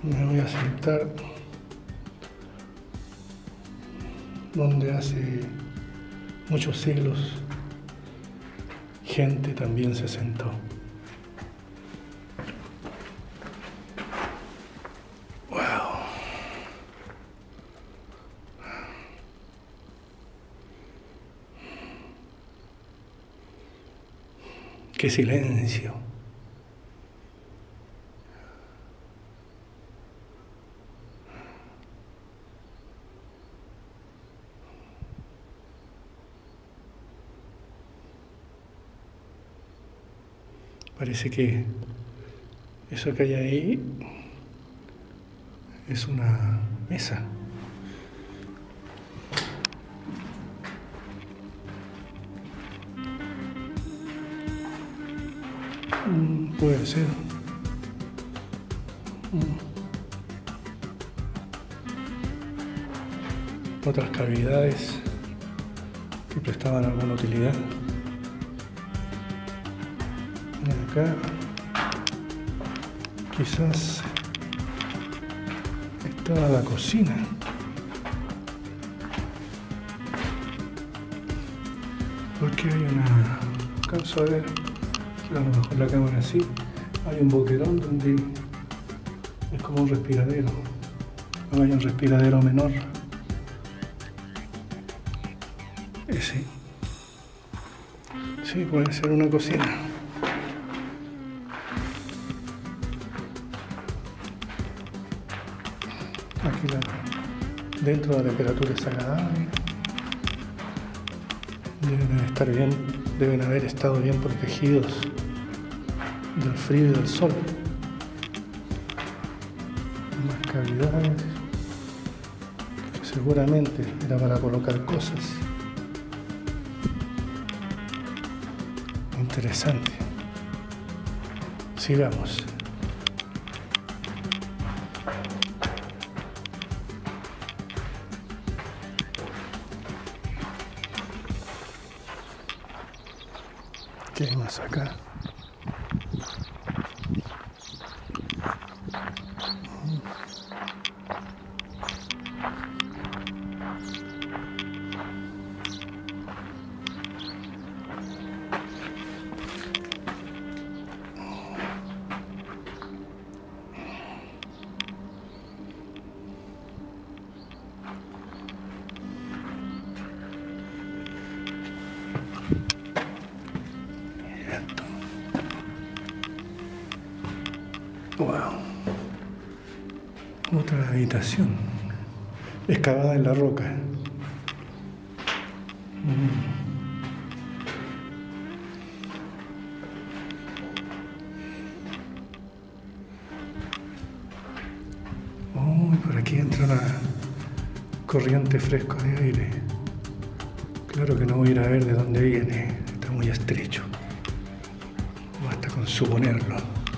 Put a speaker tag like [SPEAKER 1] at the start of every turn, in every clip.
[SPEAKER 1] Me voy a sentar donde hace muchos siglos gente también se sentó. Wow. Qué silencio. Parece que eso que hay ahí es una mesa. Puede ser. Otras cavidades que prestaban alguna utilidad. Acá quizás estaba la cocina. Porque hay una... alcanzo a ver, a lo mejor la cámara así, hay un boquerón donde es como un respiradero. O hay un respiradero menor. Ese. Sí, puede ser una cocina. Aquí dentro la temperatura es agradable. Deben estar bien, deben haber estado bien protegidos del frío y del sol. Más cavidades que seguramente era para colocar cosas. Interesante. Sigamos. ¿Qué hay más acá? Wow. Otra habitación excavada en la roca. Por aquí entra una corriente fresca de aire. Claro que no voy a ir a ver de dónde viene. Está muy estrecho. Basta con suponerlo.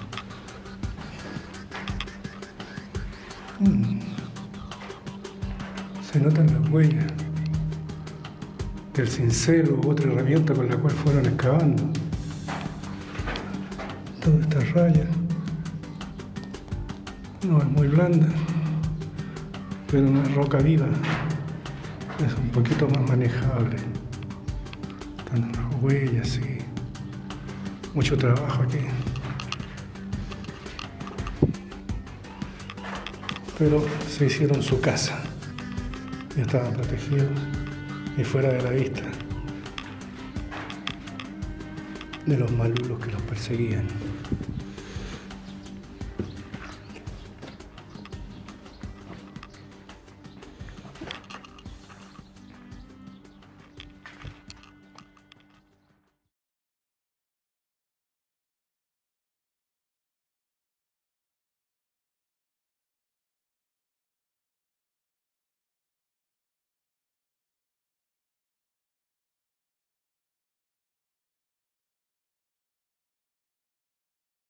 [SPEAKER 1] Se notan las huellas del cincel u otra herramienta con la cual fueron excavando. Todas estas rayas. No es muy blanda, pero no es roca viva. Es un poquito más manejable. Están las huellas y mucho trabajo aquí. Pero se hicieron su casa. Ya estaban protegidos y fuera de la vista de los malulos que los perseguían.